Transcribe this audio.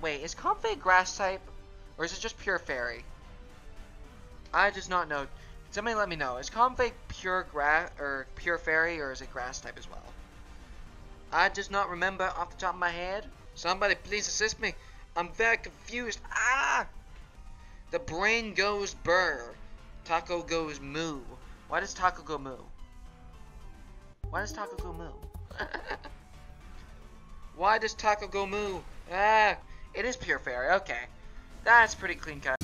Wait, is Comfey grass type? Or is it just pure fairy? I just not know. Somebody let me know. Is Comfey pure grass or pure fairy, or is it grass type as well? I just not remember off the top of my head. Somebody please assist me. I'm very confused. Ah! The brain goes burr. Taco goes moo. Why does Taco go moo? Why does Taco go moo? Why does Taco go moo? Ah! It is pure fairy. Okay. That's pretty clean cut.